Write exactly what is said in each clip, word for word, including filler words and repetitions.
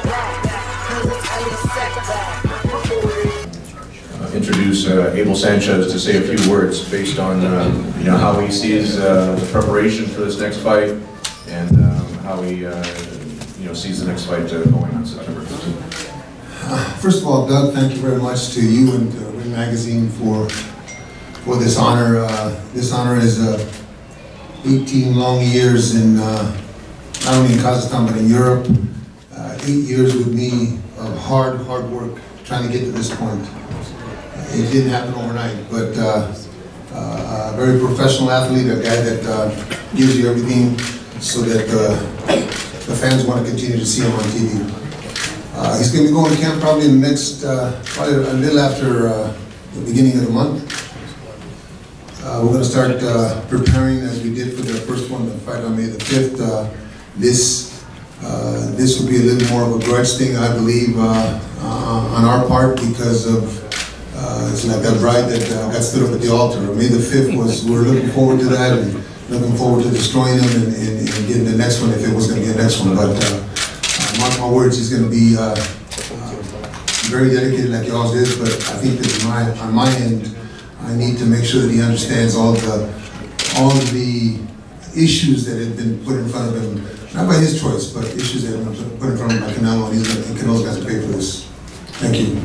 Introduce uh, Abel Sanchez to say a few words based on uh, you know how he sees uh, the preparation for this next fight and um, how he uh, you know sees the next fight uh, going on September fifteenth. Uh, first of all, Doug, thank you very much to you and to Ring Magazine for for this honor. Uh, this honor is uh, eighteen long years in uh, not only in Kazakhstan but in Europe. Uh, eight years with me of hard, hard work trying to get to this point. It didn't happen overnight, but uh, uh, a very professional athlete, a guy that uh, gives you everything so that uh, the fans want to continue to see him on T V. Uh, he's going to be going to camp probably in the next, uh, probably a little after uh, the beginning of the month. Uh, we're going to start uh, preparing as we did for the first one, the fight on May the fifth. Uh, this, uh, this will be a little more of a grudge thing, I believe, uh, uh, on our part because of Uh, it's like that bride that uh, got stood up at the altar. May the fifth was, we were looking forward to that and looking forward to destroying him and, and, and getting the next one if it was going to be the next one. But uh, uh, mark my words, he's going to be uh, uh, very dedicated like he always is. But I think that my, on my end, I need to make sure that he understands all the, all the issues that have been put in front of him, not by his choice, but issues that have been put in front of him by Canelo, and, he's gonna, and Canelo's got to pay for this. Thank you.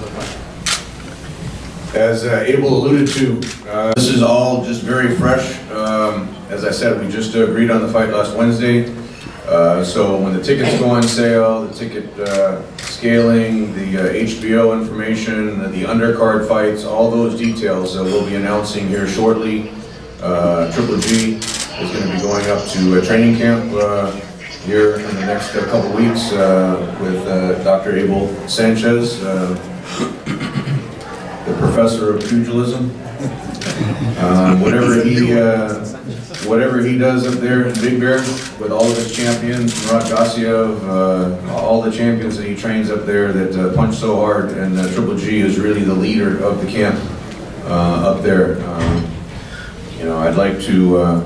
As uh, Abel alluded to, uh, this is all just very fresh. Um, as I said, we just uh, agreed on the fight last Wednesday. Uh, so when the tickets go on sale, the ticket uh, scaling, the uh, H B O information, the undercard fights, all those details uh, we'll be announcing here shortly. Uh, Triple G is going to be going up to a training camp uh, here in the next uh, couple weeks uh, with uh, Doctor Abel Sanchez. Uh, the professor of pugilism. Um, whatever he uh, whatever he does up there in Big Bear with all of his champions, Murat Gassiev, uh, all the champions that he trains up there that uh, punch so hard, and uh, Triple G is really the leader of the camp uh, up there. Um, you know, I'd like to. Uh,